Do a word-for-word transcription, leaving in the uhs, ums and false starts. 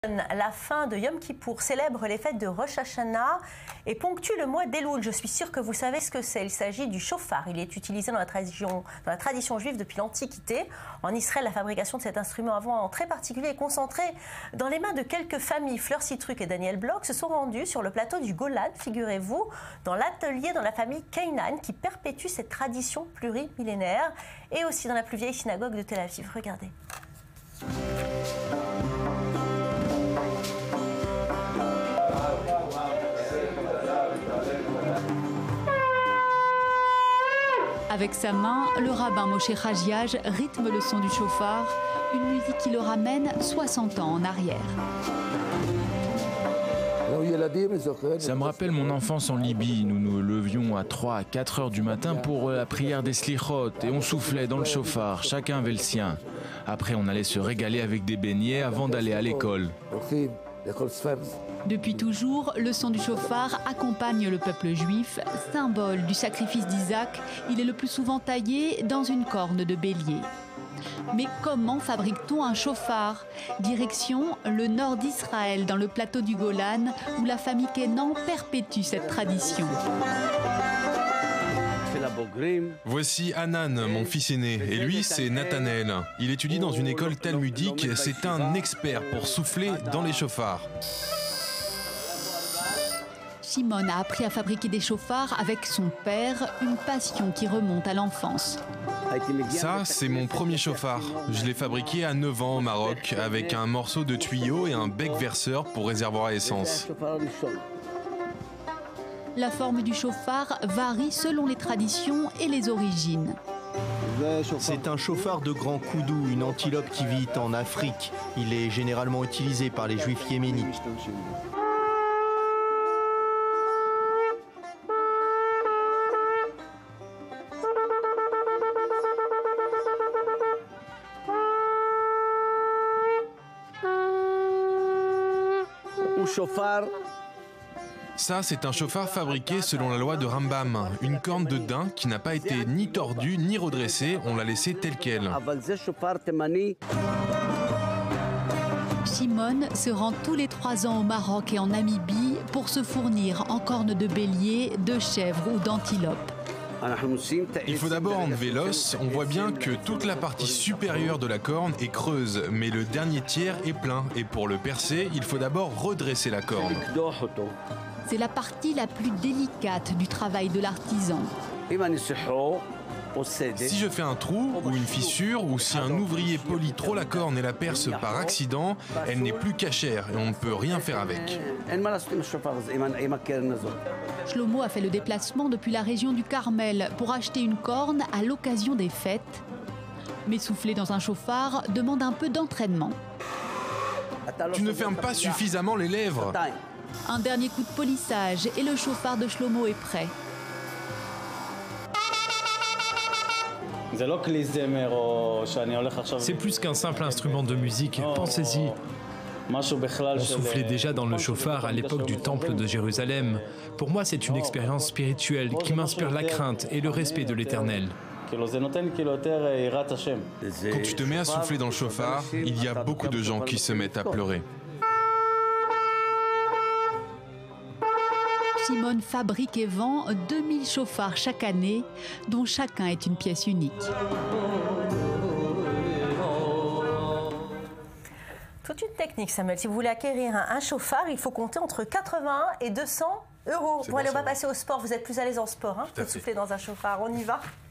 La fin de Yom Kippour célèbre les fêtes de Rosh Hashanah et ponctue le mois d'Elul. Je suis sûre que vous savez ce que c'est. Il s'agit du chauffard. Il est utilisé dans la tradition, dans la tradition juive depuis l'Antiquité. En Israël, la fabrication de cet instrument avant très particulier est concentrée dans les mains de quelques familles. Fleur Citruc et Daniel Bloch se sont rendus sur le plateau du Golan, figurez-vous, dans l'atelier dans la famille Kainan qui perpétue cette tradition plurimillénaire et aussi dans la plus vieille synagogue de Tel Aviv. Regardez. Avec sa main, le rabbin Moshe Chagiage rythme le son du chauffard, une musique qui le ramène soixante ans en arrière. Ça me rappelle mon enfance en Libye. Nous nous levions à trois à quatre heures du matin pour la prière des slichot et on soufflait dans le chauffard, chacun avait le sien. Après, on allait se régaler avec des beignets avant d'aller à l'école. Depuis toujours, le son du chauffard accompagne le peuple juif, symbole du sacrifice d'Isaac. Il est le plus souvent taillé dans une corne de bélier. Mais comment fabrique-t-on un chauffard? Direction le nord d'Israël, dans le plateau du Golan, où la famille Kainan perpétue cette tradition. Voici Hanan, mon fils aîné, et lui c'est Nathanaël. Il étudie dans une école talmudique, c'est un expert pour souffler dans les chauffards. Shimon a appris à fabriquer des chauffards avec son père, une passion qui remonte à l'enfance. Ça, c'est mon premier chauffard. Je l'ai fabriqué à neuf ans au Maroc, avec un morceau de tuyau et un bec verseur pour réservoir à essence. La forme du chauffard varie selon les traditions et les origines. C'est un chauffard de grand koudou, une antilope qui vit en Afrique. Il est généralement utilisé par les juifs yéménites. Ça, c'est un chauffard fabriqué selon la loi de Rambam. Une corne de daim qui n'a pas été ni tordue ni redressée, on l'a laissée telle qu'elle. Shimon se rend tous les trois ans au Maroc et en Namibie pour se fournir en cornes de bélier, de chèvre ou d'antilope. Il faut d'abord enlever l'os. On voit bien que toute la partie supérieure de la corne est creuse, mais le dernier tiers est plein. Et pour le percer, il faut d'abord redresser la corne. C'est la partie la plus délicate du travail de l'artisan. Si je fais un trou ou une fissure, ou si un ouvrier polit trop la corne et la perce par accident, elle n'est plus cachère et on ne peut rien faire avec. Shlomo a fait le déplacement depuis la région du Carmel pour acheter une corne à l'occasion des fêtes. Mais souffler dans un chauffard demande un peu d'entraînement. Tu ne fermes pas suffisamment les lèvres. Un dernier coup de polissage et le chauffard de Shlomo est prêt. C'est plus qu'un simple instrument de musique, pensez-y. On soufflait déjà dans le chauffard à l'époque du temple de Jérusalem. Pour moi, c'est une expérience spirituelle qui m'inspire la crainte et le respect de l'Éternel. Quand tu te mets à souffler dans le chauffard, il y a beaucoup de gens qui se mettent à pleurer. Shimon fabrique et vend deux mille chauffards chaque année, dont chacun est une pièce unique. Toute une technique, Samuel. Si vous voulez acquérir un, un chauffard, il faut compter entre quatre-vingts et deux cents euros. Bon, allez, on va passer au sport. Vous êtes plus à l'aise en sport, hein, que de souffler dans un chauffard. On y va.